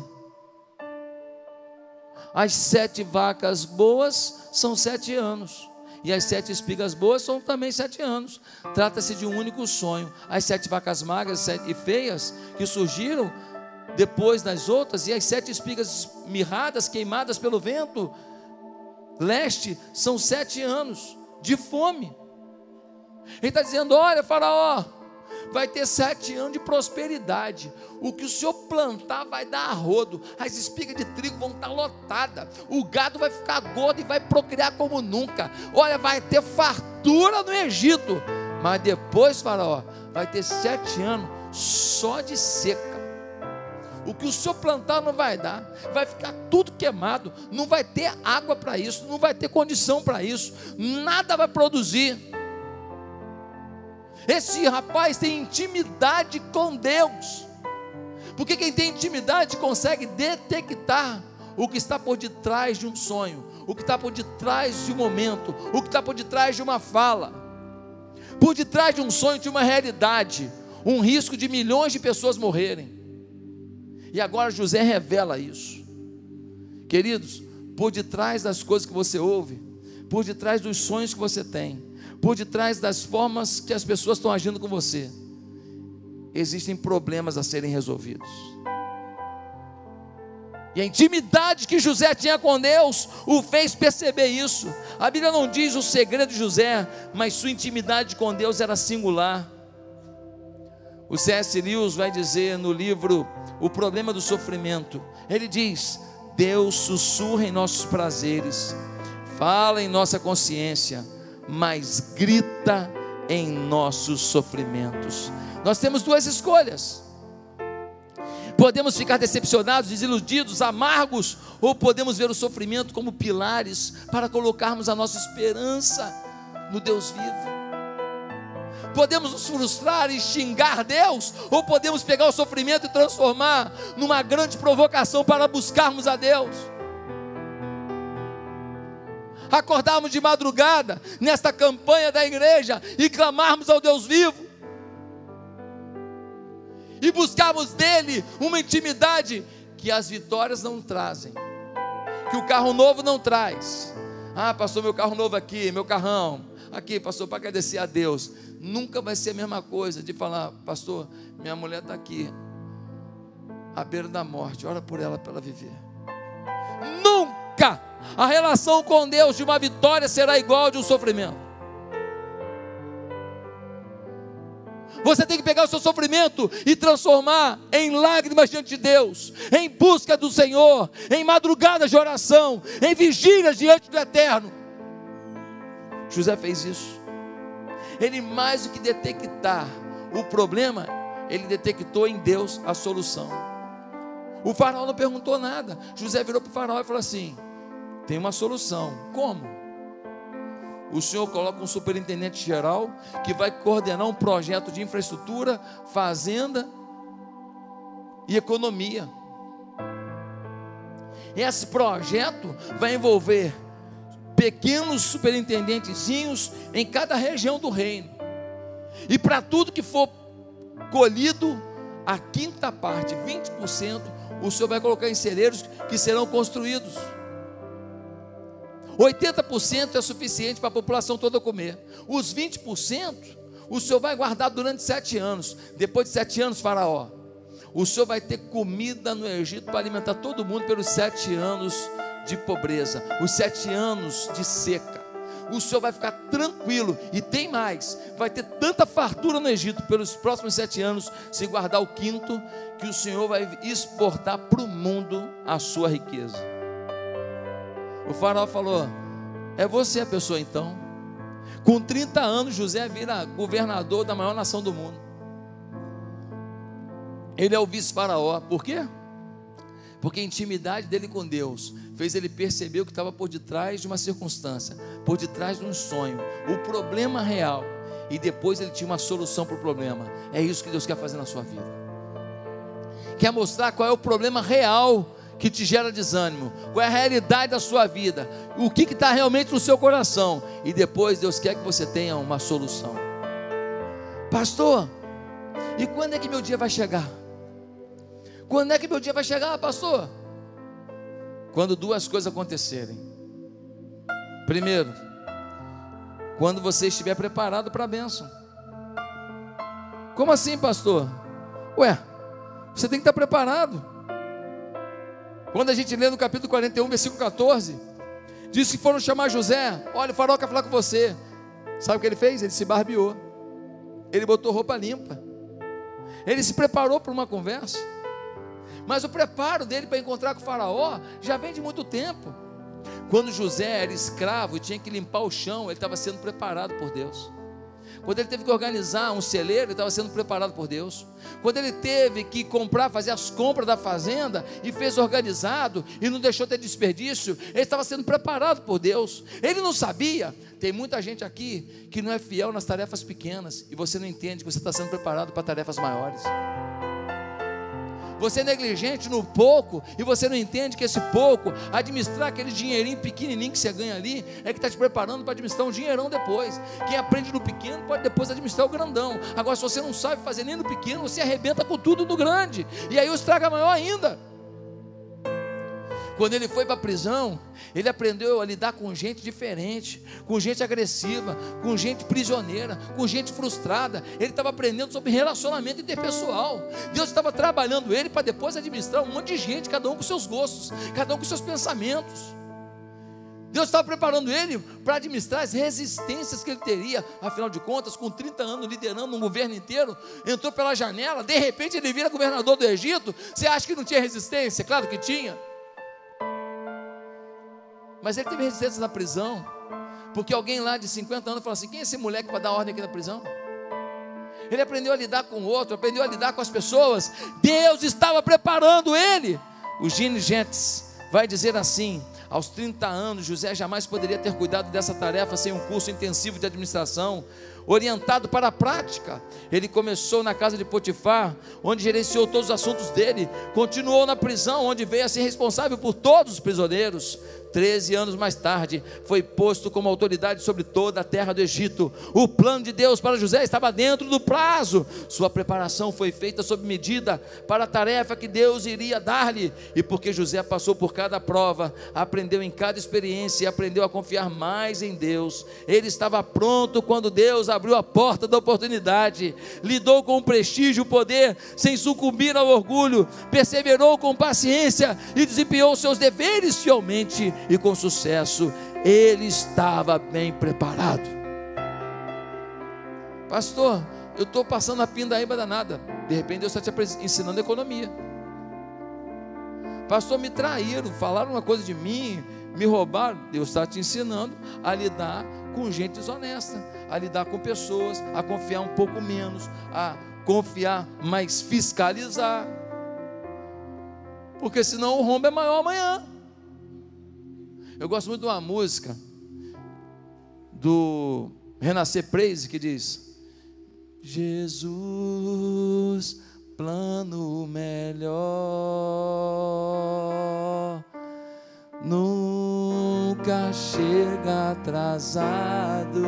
As 7 vacas boas são 7 anos, e as 7 espigas boas são também 7 anos. Trata-se de um único sonho. As 7 vacas magras e feias que surgiram depois das outras, e as 7 espigas mirradas, queimadas pelo vento leste, são 7 anos de fome. Ele está dizendo: olha, faraó, vai ter 7 anos de prosperidade. O que o senhor plantar vai dar a rodo. As espigas de trigo vão estar lotadas. O gado vai ficar gordo e vai procriar como nunca. Olha, vai ter fartura no Egito. Mas depois, faraó, vai ter 7 anos só de seca. O que o senhor plantar não vai dar. Vai ficar tudo queimado. Não vai ter água para isso. Não vai ter condição para isso. Nada vai produzir. Esse rapaz tem intimidade com Deus, porque quem tem intimidade consegue detectar o que está por detrás de um sonho, o que está por detrás de um momento, o que está por detrás de uma fala, por detrás de um sonho, de uma realidade, um risco de milhões de pessoas morrerem. E agora José revela isso. Queridos, por detrás das coisas que você ouve, por detrás dos sonhos que você tem, por detrás das formas que as pessoas estão agindo com você, existem problemas a serem resolvidos. E a intimidade que José tinha com Deus o fez perceber isso. A Bíblia não diz o segredo de José, mas sua intimidade com Deus era singular. O C.S. Lewis vai dizer no livro O Problema do Sofrimento, ele diz: Deus sussurra em nossos prazeres, fala em nossa consciência, mas grita em nossos sofrimentos. Nós temos 2 escolhas: podemos ficar decepcionados, desiludidos, amargos, ou podemos ver o sofrimento como pilares para colocarmos a nossa esperança no Deus vivo. Podemos nos frustrar e xingar Deus, ou podemos pegar o sofrimento e transformar numa grande provocação para buscarmos a Deus. Acordarmos de madrugada nesta campanha da igreja e clamarmos ao Deus vivo, e buscarmos dele uma intimidade que as vitórias não trazem, que o carro novo não traz. Ah, pastor, meu carro novo aqui, meu carrão aqui, pastor, para agradecer a Deus. Nunca vai ser a mesma coisa de falar: pastor, minha mulher está aqui à beira da morte, ora por ela para ela viver. Nunca a relação com Deus de uma vitória será igual a de um sofrimento. Você tem que pegar o seu sofrimento e transformar em lágrimas diante de Deus, em busca do Senhor, em madrugadas de oração, em vigílias diante do Eterno. José fez isso. Ele, mais do que detectar o problema, ele detectou em Deus a solução. O faraó não perguntou nada. José virou para o faraó e falou assim: tem uma solução. Como? O senhor coloca um superintendente geral que vai coordenar um projeto de infraestrutura, fazenda e economia. Esse projeto vai envolver pequenos superintendentezinhos em cada região do reino. E para tudo que for colhido, a quinta parte, 20%, o senhor vai colocar em celeiros que serão construídos. 80% é suficiente para a população toda comer. Os 20%, o senhor vai guardar durante 7 anos. Depois de 7 anos, faraó, o senhor vai ter comida no Egito para alimentar todo mundo pelos 7 anos de pobreza, os 7 anos de seca. o senhor vai ficar tranquilo. E tem mais, vai ter tanta fartura no Egito pelos próximos 7 anos, se guardar o 5º, que o senhor vai exportar para o mundo a sua riqueza. O faraó falou: é você a pessoa então. Com 30 anos José vira governador da maior nação do mundo. Ele é o vice-faraó. Por quê? Porque a intimidade dele com Deus fez ele perceber o que estava por detrás de uma circunstância, por detrás de um sonho, o problema real, e depois ele tinha uma solução para o problema. É isso que Deus quer fazer na sua vida. Quer mostrar qual é o problema real que te gera desânimo, qual é a realidade da sua vida, o que está realmente no seu coração, e depois Deus quer que você tenha uma solução. Pastor, e quando é que meu dia vai chegar? Quando é que meu dia vai chegar, pastor? Quando 2 coisas acontecerem. Primeiro, quando você estiver preparado para a bênção. Como assim, pastor? Ué, você tem que estar preparado. Quando a gente lê no capítulo 41, versículo 14, diz que foram chamar José. Olha, o faraó quer falar com você. Sabe o que ele fez? Ele se barbeou, ele botou roupa limpa, ele se preparou para uma conversa. Mas o preparo dele para encontrar com o faraó já vem de muito tempo. Quando José era escravo e tinha que limpar o chão, ele estava sendo preparado por Deus. Quando ele teve que organizar um celeiro, ele estava sendo preparado por Deus. Quando ele teve que comprar, fazer as compras da fazenda e fez organizado e não deixou ter desperdício, ele estava sendo preparado por Deus. Ele não sabia. Tem muita gente aqui que não é fiel nas tarefas pequenas e você não entende que você está sendo preparado para tarefas maiores. Você é negligente no pouco e você não entende que esse pouco, administrar aquele dinheirinho pequenininho que você ganha ali, é que está te preparando para administrar um dinheirão depois. Quem aprende no pequeno pode depois administrar o grandão. Agora, se você não sabe fazer nem no pequeno, você arrebenta com tudo no grande, e aí o estrago é maior ainda. Quando ele foi para a prisão, ele aprendeu a lidar com gente diferente, com gente agressiva, com gente prisioneira, com gente frustrada. Ele estava aprendendo sobre relacionamento interpessoal. Deus estava trabalhando ele para depois administrar um monte de gente, cada um com seus gostos, cada um com seus pensamentos. Deus estava preparando ele para administrar as resistências que ele teria. Afinal de contas, com 30 anos liderando um governo inteiro, entrou pela janela, de repente ele vira governador do Egito. Você acha que não tinha resistência? Claro que tinha. Mas ele teve resistência na prisão, porque alguém lá de 50 anos falou assim: quem é esse moleque para dar ordem aqui na prisão? Ele aprendeu a lidar com o outro, aprendeu a lidar com as pessoas. Deus estava preparando ele. O Gene Gentz vai dizer assim: aos 30 anos, José jamais poderia ter cuidado dessa tarefa sem um curso intensivo de administração, orientado para a prática. Ele começou na casa de Potifar, onde gerenciou todos os assuntos dele. Continuou na prisão, onde veio a ser responsável por todos os prisioneiros. 13 anos mais tarde, foi posto como autoridade sobre toda a terra do Egito. O plano de Deus para José estava dentro do prazo. Sua preparação foi feita sob medida para a tarefa que Deus iria dar-lhe. E porque José passou por cada prova, aprendeu em cada experiência e aprendeu a confiar mais em Deus, ele estava pronto quando Deus abriu a porta da oportunidade. Lidou com o prestígio e o poder sem sucumbir ao orgulho, perseverou com paciência e desempenhou seus deveres fielmente e com sucesso. Ele estava bem preparado. Pastor, eu estou passando a pindaíba danada. De repente Deus está te ensinando economia. Pastor, me traíram, falaram uma coisa de mim, me roubaram. Deus está te ensinando a lidar com gente desonesta, a lidar com pessoas, a confiar um pouco menos, a confiar, mas fiscalizar, porque senão o rombo é maior amanhã. Eu gosto muito de uma música do Renascer Praise que diz: Jesus, plano melhor, nunca chega atrasado.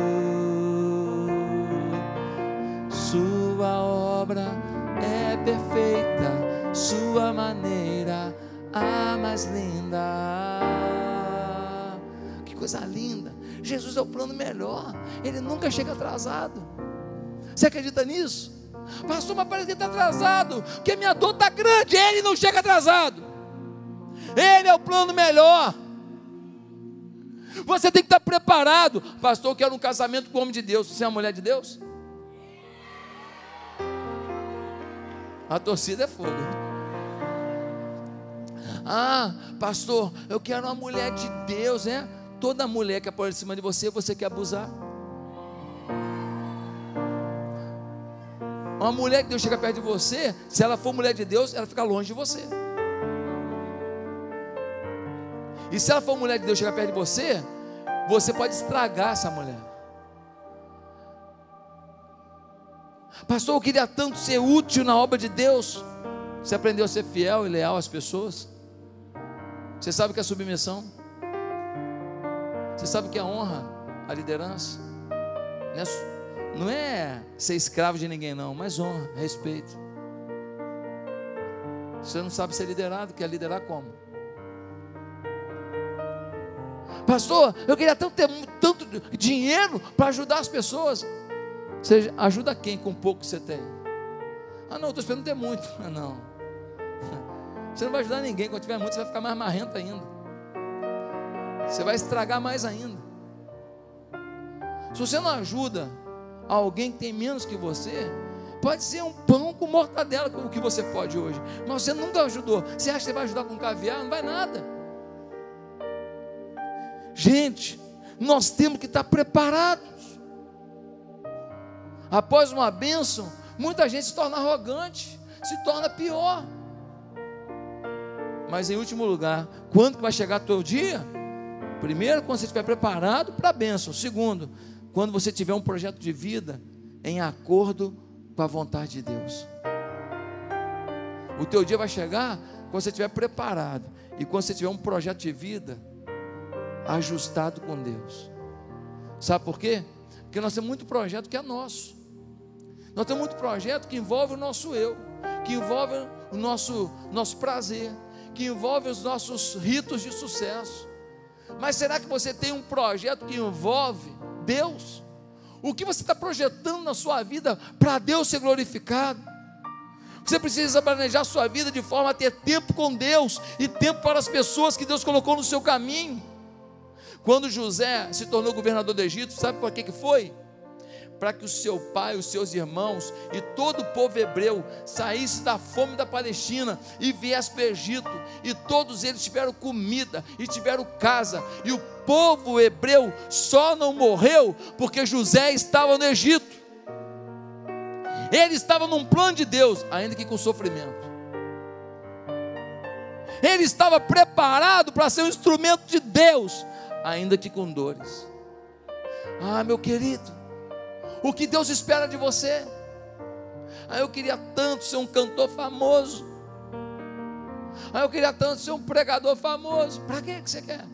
Sua obra é perfeita, sua maneira a mais linda. Que coisa linda! Jesus é o plano melhor, Ele nunca chega atrasado. Você acredita nisso? Pastor, mas parece que está atrasado, porque minha dor está grande. Ele não chega atrasado. Ele é o plano melhor. Você tem que estar preparado. Pastor, eu quero um casamento com um homem de Deus. Você é uma mulher de Deus? A torcida é fogo. Ah, pastor, eu quero uma mulher de Deus, né? Toda mulher que aparece em cima de você, você quer abusar. Uma mulher que Deus chega perto de você, se ela for mulher de Deus, ela fica longe de você. E se ela for mulher de Deus chegar perto de você, você pode estragar essa mulher. Pastor, eu queria tanto ser útil na obra de Deus. Você aprendeu a ser fiel e leal às pessoas? Você sabe o que é submissão? Você sabe o que é honra, a liderança? Não é ser escravo de ninguém não, mas honra, respeito. Você não sabe ser liderado, quer liderar como? Pastor, eu queria tanto ter tanto dinheiro para ajudar as pessoas. Você ajuda quem com pouco que você tem? Ah não, estou esperando ter muito. Ah não, você não vai ajudar ninguém. Quando tiver muito, você vai ficar mais marrento ainda. Você vai estragar mais ainda. Se você não ajuda alguém que tem menos que você, pode ser um pão com mortadela, como o que você pode hoje, mas você nunca ajudou. Você acha que você vai ajudar com caviar? Não vai nada. Gente, nós temos que estar preparados. Após uma bênção, muita gente se torna arrogante, se torna pior. Mas em último lugar, quando que vai chegar o teu dia? Primeiro, quando você estiver preparado para a bênção. Segundo, quando você tiver um projeto de vida em acordo com a vontade de Deus. O teu dia vai chegar quando você estiver preparado e quando você tiver um projeto de vida ajustado com Deus. Sabe por quê? Porque nós temos muito projeto que é nosso. Nós temos muito projeto que envolve o nosso eu, que envolve o nosso prazer, que envolve os nossos ritos de sucesso. Mas será que você tem um projeto que envolve Deus? O que você está projetando na sua vida para Deus ser glorificado? Você precisa planejar a sua vida de forma a ter tempo com Deus e tempo para as pessoas que Deus colocou no seu caminho. Quando José se tornou governador do Egito, sabe por que foi? Para que o seu pai, os seus irmãos e todo o povo hebreu saísse da fome da Palestina e viesse para o Egito, e todos eles tiveram comida e tiveram casa, e o povo hebreu só não morreu porque José estava no Egito. Ele estava num plano de Deus, ainda que com sofrimento. Ele estava preparado para ser um instrumento de Deus, ainda que com dores. Ah, meu querido, o que Deus espera de você? Ah, eu queria tanto ser um cantor famoso. Ah, eu queria tanto ser um pregador famoso. Para que você quer?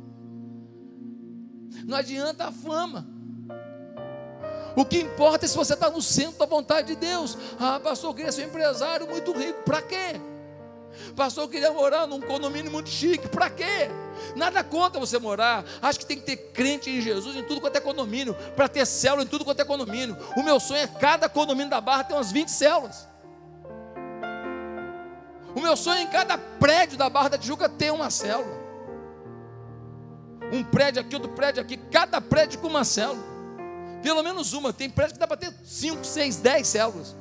Não adianta a fama. O que importa é se você está no centro da vontade de Deus. Ah, pastor, eu queria ser um empresário muito rico. Para quê? Pastor, eu queria morar num condomínio muito chique. Para quê? Nada contra você morar. Acho que tem que ter crente em Jesus em tudo quanto é condomínio, para ter célula em tudo quanto é condomínio. O meu sonho é cada condomínio da Barra ter umas 20 células. O meu sonho é em cada prédio da Barra da Tijuca ter uma célula. Um prédio aqui, outro prédio aqui, cada prédio com uma célula. Pelo menos uma. Tem prédio que dá para ter 5, 6, 10 células.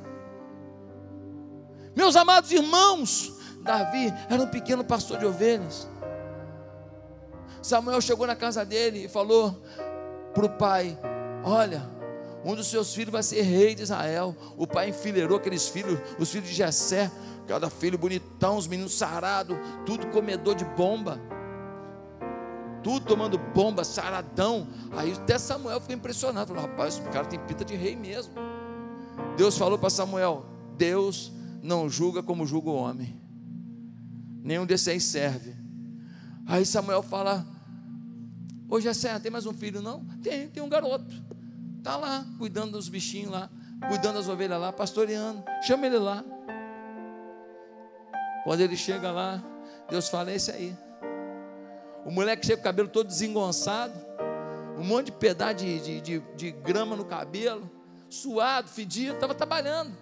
Meus amados irmãos, Davi era um pequeno pastor de ovelhas. Samuel chegou na casa dele e falou para o pai: olha, um dos seus filhos vai ser rei de Israel. O pai enfileirou aqueles filhos, os filhos de Jessé, cada filho bonitão, os meninos sarados, tudo comedor de bomba, tudo tomando bomba, saradão. Aí até Samuel ficou impressionado, falou: rapaz, esse cara tem pinta de rei mesmo. Deus falou para Samuel: Deus não julga como julga o homem, nenhum desses aí serve. Aí Samuel fala: ô Jessé, tem mais um filho não? Tem um garoto, está lá, cuidando dos bichinhos lá, cuidando das ovelhas lá, pastoreando, chama ele lá. Quando ele chega lá, Deus fala: é esse aí. O moleque chega com o cabelo todo desengonçado, um monte de pedaço de grama no cabelo, suado, fedido, estava trabalhando.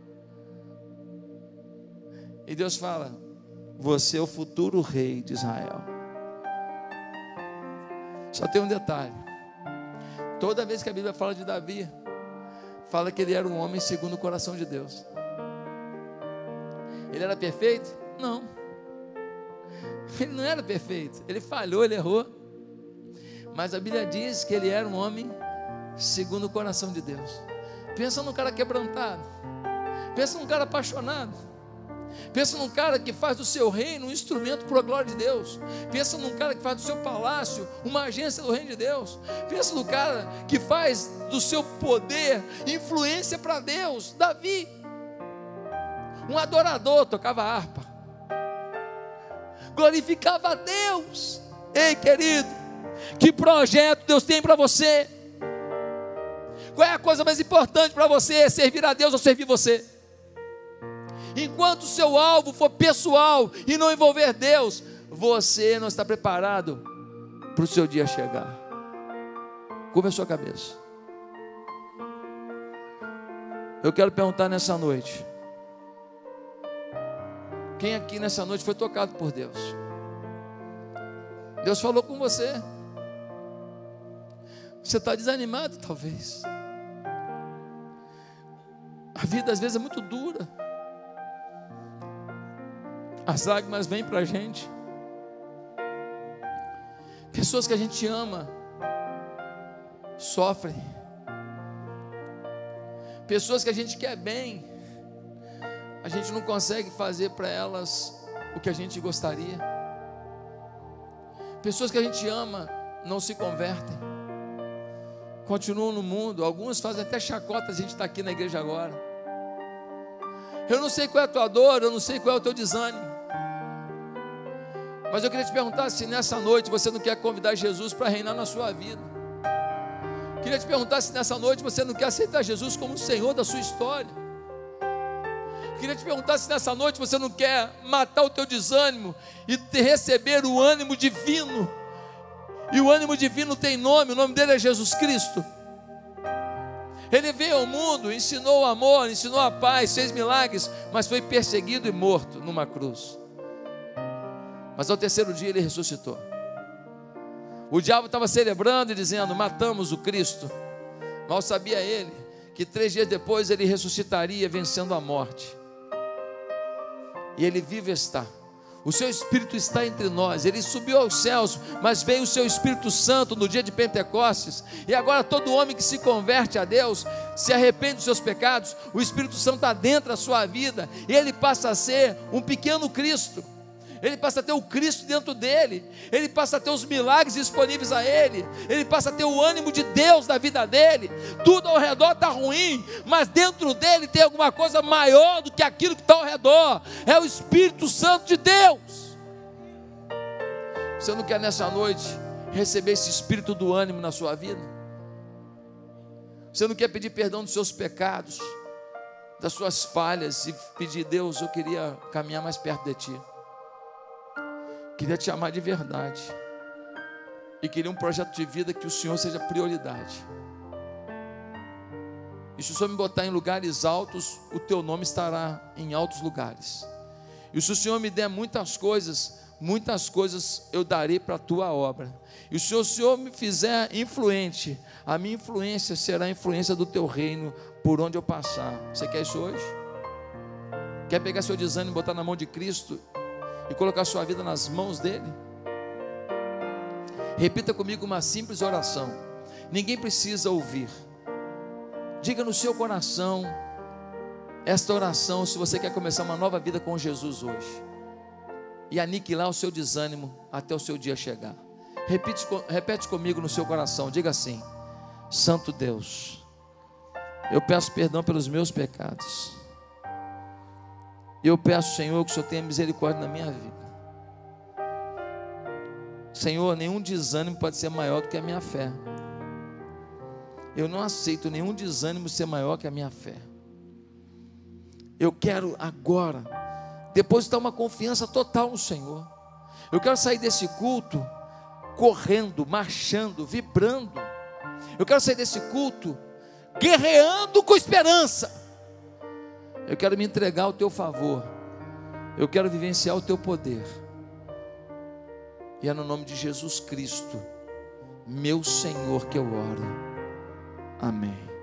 E Deus fala: você é o futuro rei de Israel. Só tem um detalhe: toda vez que a Bíblia fala de Davi, fala que ele era um homem segundo o coração de Deus. Ele era perfeito? Não. Ele não era perfeito. Ele falhou, ele errou. Mas a Bíblia diz que ele era um homem segundo o coração de Deus. Pensa num cara quebrantado. Pensa num cara apaixonado. Pensa num cara que faz do seu reino um instrumento para a glória de Deus. Pensa num cara que faz do seu palácio uma agência do reino de Deus. Pensa no cara que faz do seu poder influência para Deus. Davi, um adorador, tocava harpa, glorificava a Deus. Ei, querido, que projeto Deus tem para você? Qual é a coisa mais importante para você? Servir a Deus ou servir você? Enquanto o seu alvo for pessoal e não envolver Deus, você não está preparado para o seu dia chegar. Curva a sua cabeça. Eu quero perguntar nessa noite: quem aqui nessa noite foi tocado por Deus? Deus falou com você. Você está desanimado talvez. A vida às vezes é muito dura. As lágrimas vêm para a gente. Pessoas que a gente ama sofrem. Pessoas que a gente quer bem, a gente não consegue fazer para elas o que a gente gostaria. Pessoas que a gente ama não se convertem, continuam no mundo. Alguns fazem até chacota. A gente está aqui na igreja agora. Eu não sei qual é a tua dor, eu não sei qual é o teu desânimo, mas eu queria te perguntar se nessa noite você não quer convidar Jesus para reinar na sua vida. Queria te perguntar se nessa noite você não quer aceitar Jesus como o Senhor da sua história. Queria te perguntar se nessa noite você não quer matar o teu desânimo e receber o ânimo divino. E o ânimo divino tem nome, o nome dele é Jesus Cristo. Ele veio ao mundo, ensinou o amor, ensinou a paz, fez milagres, mas foi perseguido e morto numa cruz. Mas ao terceiro dia ele ressuscitou. O diabo estava celebrando e dizendo: matamos o Cristo. Mal sabia ele que 3 dias depois ele ressuscitaria, vencendo a morte. E ele vive está. O seu Espírito está entre nós. Ele subiu aos céus, mas veio o seu Espírito Santo no dia de Pentecostes. E agora todo homem que se converte a Deus, se arrepende dos seus pecados, o Espírito Santo está dentro da sua vida, e ele passa a ser um pequeno Cristo. Ele passa a ter o Cristo dentro dele. Ele passa a ter os milagres disponíveis a ele. Ele passa a ter o ânimo de Deus na vida dele. Tudo ao redor está ruim, mas dentro dele tem alguma coisa maior do que aquilo que está ao redor. É o Espírito Santo de Deus. Você não quer nessa noite receber esse espírito do ânimo na sua vida? Você não quer pedir perdão dos seus pecados, das suas falhas, e pedir: Deus, eu queria caminhar mais perto de Ti, queria te amar de verdade, e queria um projeto de vida que o Senhor seja prioridade. E se o Senhor me botar em lugares altos, o teu nome estará em altos lugares. E se o Senhor me der muitas coisas eu darei para a tua obra. E se o Senhor me fizer influente, a minha influência será a influência do teu reino por onde eu passar. Você quer isso hoje? Quer pegar seu desânimo e botar na mão de Cristo e colocar sua vida nas mãos dele? Repita comigo uma simples oração. Ninguém precisa ouvir. Diga no seu coração esta oração, se você quer começar uma nova vida com Jesus hoje e aniquilar o seu desânimo até o seu dia chegar. Repete comigo no seu coração. Diga assim: Santo Deus, eu peço perdão pelos meus pecados. Eu peço, Senhor, que o Senhor tenha misericórdia na minha vida. Senhor, nenhum desânimo pode ser maior do que a minha fé. Eu não aceito nenhum desânimo ser maior que a minha fé. Eu quero agora depositar uma confiança total no Senhor. Eu quero sair desse culto correndo, marchando, vibrando. Eu quero sair desse culto guerreando com esperança. Eu quero me entregar ao teu favor. Eu quero vivenciar o teu poder. E é no nome de Jesus Cristo meu Senhor, que eu oro. Amém.